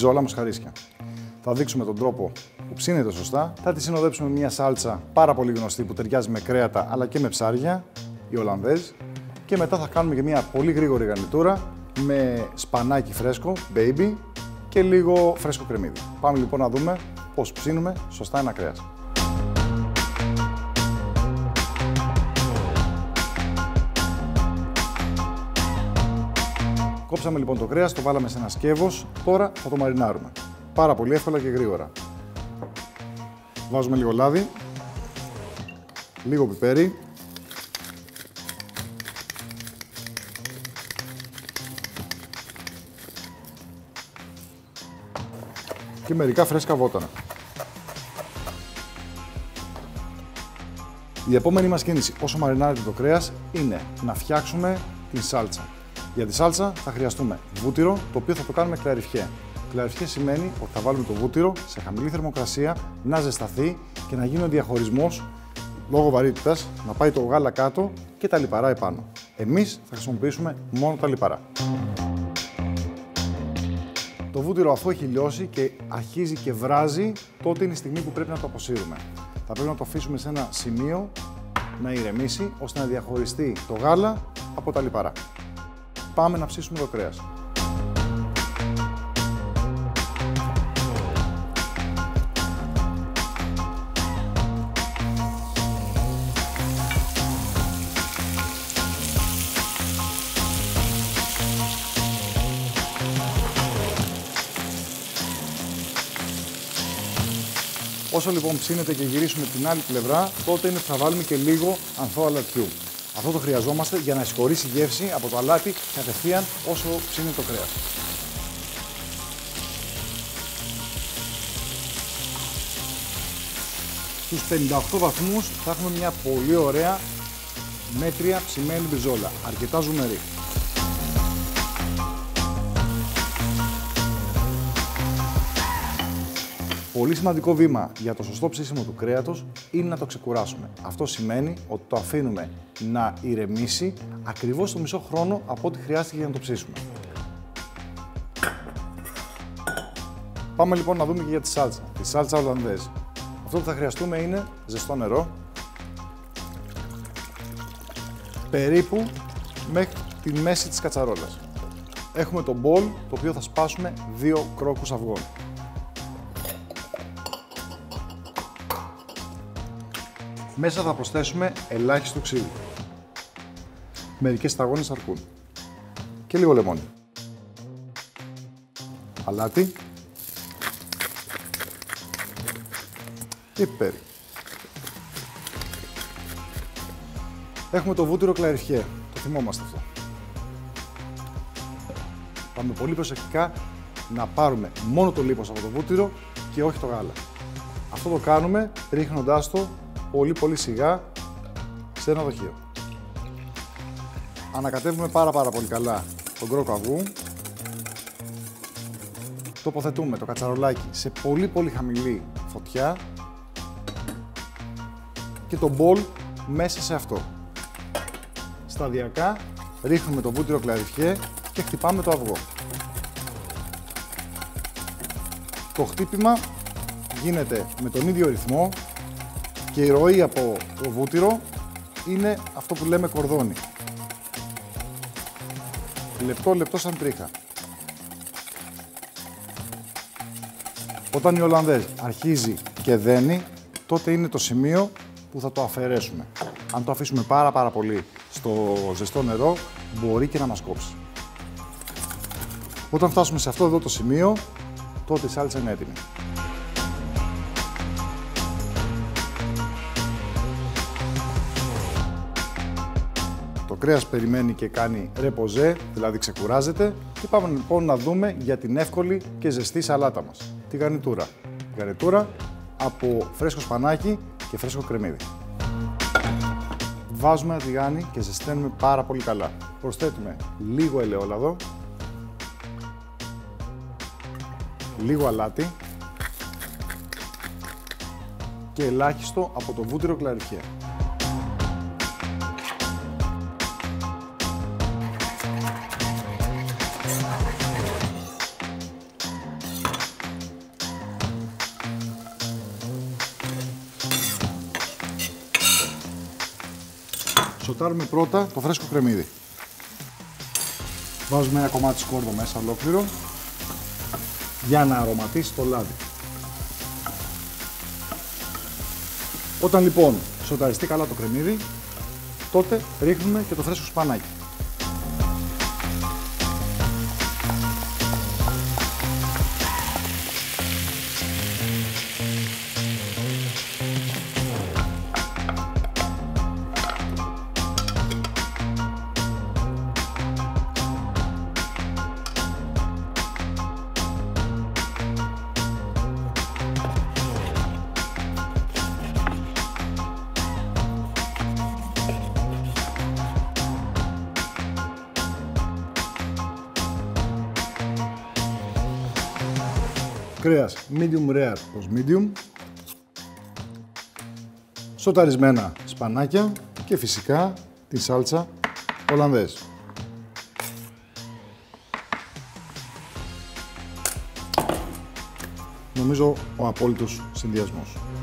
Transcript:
μπριζόλα μοσχαρίσια. Θα δείξουμε τον τρόπο που ψήνεται σωστά. Θα τη συνοδέψουμε μια σάλτσα πάρα πολύ γνωστή που ταιριάζει με κρέατα αλλά και με ψάρια, η Ολλανδέζ. Και μετά θα κάνουμε και μια πολύ γρήγορη γαρνιτούρα με σπανάκι φρέσκο, baby, και λίγο φρέσκο κρεμμύδι. Πάμε λοιπόν να δούμε πώς ψήνουμε σωστά ένα κρέας. Κόψαμε λοιπόν το κρέας, το βάλαμε σε ένα σκεύος, τώρα θα το μαρινάρουμε. Πάρα πολύ εύκολα και γρήγορα. Βάζουμε λίγο λάδι, λίγο πιπέρι, και μερικά φρέσκα βότανα. Η επόμενη μας κίνηση όσο μαρινάρεται το κρέας είναι να φτιάξουμε την σάλτσα. Για τη σάλτσα θα χρειαστούμε βούτυρο, το οποίο θα το κάνουμε κλαριφιέ. Κλαριφιέ σημαίνει ότι θα βάλουμε το βούτυρο σε χαμηλή θερμοκρασία, να ζεσταθεί και να γίνει ο διαχωρισμός λόγω βαρύτητας, να πάει το γάλα κάτω και τα λιπαρά επάνω. Εμείς θα χρησιμοποιήσουμε μόνο τα λιπαρά. Το βούτυρο αφού έχει λιώσει και αρχίζει και βράζει, τότε είναι η στιγμή που πρέπει να το αποσύρουμε. Θα πρέπει να το αφήσουμε σε ένα σημείο να ηρεμήσει, ώστε να διαχωριστεί το γάλα από τα λιπαρά. Πάμε να ψήσουμε το κρέας. Όσο λοιπόν ψήνεται και γυρίσουμε την άλλη πλευρά, τότε είναι που θα βάλουμε και λίγο ανθό αλατιού. Αυτό το χρειαζόμαστε για να εισχωρήσει η γεύση από το αλάτι κατευθείαν όσο ψήνεται το κρέας. Στους 58 βαθμούς θα έχουμε μια πολύ ωραία, μέτρια ψημένη μπριζόλα, αρκετά ζουμερή. Πολύ σημαντικό βήμα για το σωστό ψήσιμο του κρέατος είναι να το ξεκουράσουμε. Αυτό σημαίνει ότι το αφήνουμε να ηρεμήσει ακριβώς το μισό χρόνο από ό,τι χρειάστηκε για να το ψήσουμε. Πάμε λοιπόν να δούμε και για τη σάλτσα. Τη σάλτσα Ολλανδέζ. Αυτό που θα χρειαστούμε είναι ζεστό νερό, περίπου μέχρι τη μέση της κατσαρόλας. Έχουμε το μπολ, το οποίο θα σπάσουμε 2 κρόκους αυγών. Μέσα θα προσθέσουμε ελάχιστο ξύδι, μερικές σταγόνες αρκούν και λίγο λεμόνι, αλάτι και πιπέρι. Έχουμε το βούτυρο κλαριφιέ, το θυμόμαστε αυτό. Πάμε πολύ προσεκτικά να πάρουμε μόνο το λίπος από το βούτυρο και όχι το γάλα. Αυτό το κάνουμε ρίχνοντάς το πολύ σιγά σε ένα δοχείο. Ανακατεύουμε πάρα πολύ καλά τον κρόκο αυγού. Τοποθετούμε το κατσαρολάκι σε πολύ χαμηλή φωτιά και το μπολ μέσα σε αυτό. Σταδιακά ρίχνουμε το βούτυρο κλαριφιέ και χτυπάμε το αυγό. Το χτύπημα γίνεται με τον ίδιο ρυθμό και η ροή από το βούτυρο είναι αυτό που λέμε κορδόνι. Λεπτό σαν τρίχα. Όταν η Ολλανδέζ αρχίζει και δένει, τότε είναι το σημείο που θα το αφαιρέσουμε. Αν το αφήσουμε πάρα πολύ στο ζεστό νερό, μπορεί και να μας κόψει. Όταν φτάσουμε σε αυτό εδώ το σημείο, τότε η σάλτσα είναι έτοιμη. Το κρέας περιμένει και κάνει ρεποζέ, δηλαδή ξεκουράζεται, και πάμε λοιπόν να δούμε για την εύκολη και ζεστή σαλάτα μας, τη γαρνιτούρα. Η γαρνιτούρα από φρέσκο σπανάκι και φρέσκο κρεμμύδι. Βάζουμε ένα τηγάνι και ζεσταίνουμε πάρα πολύ καλά. Προσθέτουμε λίγο ελαιόλαδο, λίγο αλάτι και ελάχιστο από το βούτυρο κλαριφιέ. Σοτάρουμε πρώτα το φρέσκο κρεμμύδι. Βάζουμε ένα κομμάτι σκόρδο μέσα ολόκληρο για να αρωματίσει το λάδι. Όταν λοιπόν σοταριστεί καλά το κρεμμύδι, τότε ρίχνουμε και το φρέσκο σπανάκι. Κρέας medium rare προς medium, σοταρισμένα σπανάκια και φυσικά τη σάλτσα Ολλανδέζ. Νομίζω ο απόλυτος συνδυασμός.